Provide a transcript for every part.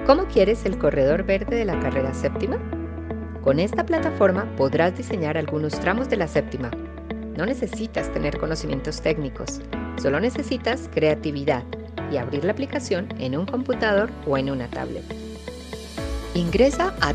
¿Cómo quieres el corredor verde de la carrera séptima? Con esta plataforma podrás diseñar algunos tramos de la séptima. No necesitas tener conocimientos técnicos, solo necesitas creatividad y abrir la aplicación en un computador o en una tablet. Ingresa a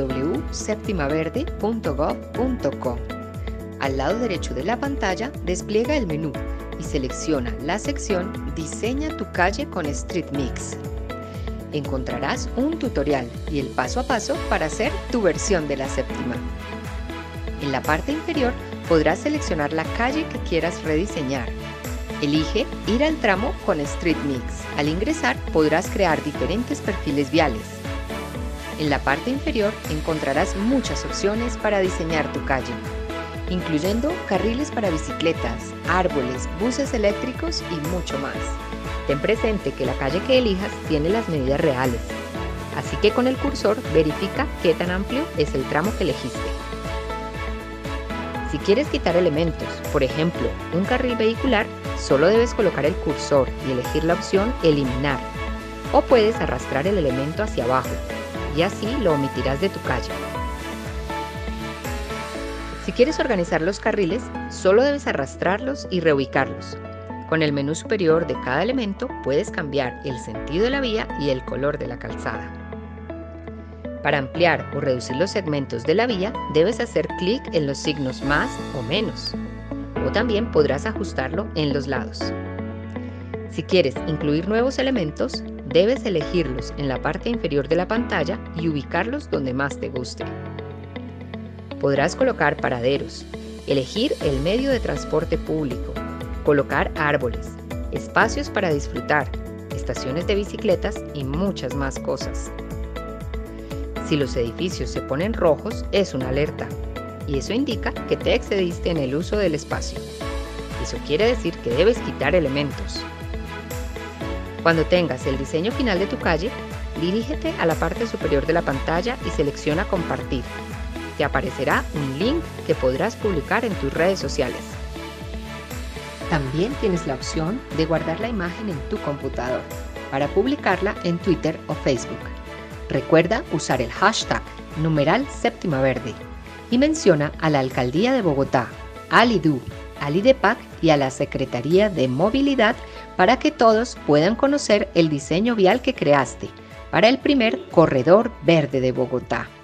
www.septimaverde.gov.co. Al lado derecho de la pantalla despliega el menú y selecciona la sección Diseña tu calle con StreetMix. Encontrarás un tutorial y el paso a paso para hacer tu versión de la séptima. En la parte inferior podrás seleccionar la calle que quieras rediseñar. Elige ir al tramo con StreetMix. Al ingresar podrás crear diferentes perfiles viales. En la parte inferior encontrarás muchas opciones para diseñar tu calle, incluyendo carriles para bicicletas, árboles, buses eléctricos y mucho más. Ten presente que la calle que elijas tiene las medidas reales, así que con el cursor verifica qué tan amplio es el tramo que elegiste. Si quieres quitar elementos, por ejemplo, un carril vehicular, solo debes colocar el cursor y elegir la opción Eliminar, o puedes arrastrar el elemento hacia abajo, y así lo omitirás de tu calle. Si quieres organizar los carriles, solo debes arrastrarlos y reubicarlos. Con el menú superior de cada elemento puedes cambiar el sentido de la vía y el color de la calzada. Para ampliar o reducir los segmentos de la vía, debes hacer clic en los signos más o menos, o también podrás ajustarlo en los lados. Si quieres incluir nuevos elementos, debes elegirlos en la parte inferior de la pantalla y ubicarlos donde más te guste. Podrás colocar paraderos, elegir el medio de transporte público, colocar árboles, espacios para disfrutar, estaciones de bicicletas y muchas más cosas. Si los edificios se ponen rojos, es una alerta, y eso indica que te excediste en el uso del espacio. Eso quiere decir que debes quitar elementos. Cuando tengas el diseño final de tu calle, dirígete a la parte superior de la pantalla y selecciona Compartir. Te aparecerá un link que podrás publicar en tus redes sociales. También tienes la opción de guardar la imagen en tu computador para publicarla en Twitter o Facebook. Recuerda usar el hashtag #SéptimaVerde y menciona a la Alcaldía de Bogotá, al IDU, al IDEPAC y a la Secretaría de Movilidad para que todos puedan conocer el diseño vial que creaste para el primer corredor verde de Bogotá.